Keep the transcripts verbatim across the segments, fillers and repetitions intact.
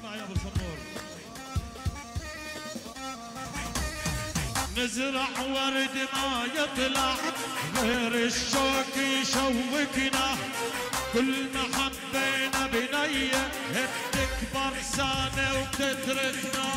اسمع يا ابو سمور. نزرع ورد ما يطلع غير الشوك يشوكنا، كل ما حبينا بنية بتكبر سنة وبتتركنا.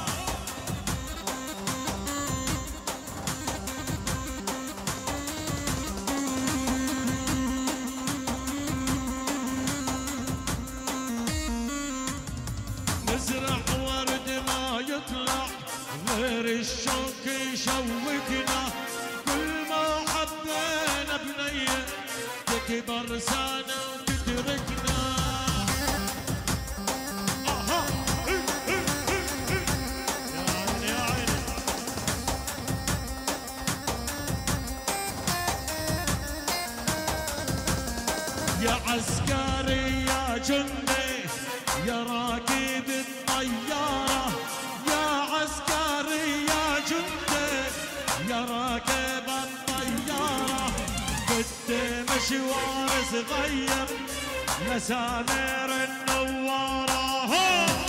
نزرع ورد ما يطلع غير الشوك يشوكنا، كل ما حبينا بنية تكبر سنة وتتركنا. آها يا عيني يا عيني. يا عسكري يا جندي يا راكب الطيارة، يا عسكري يا جندي يا راكب الطيارة، بدي مشوار صغير لسامر النوارة.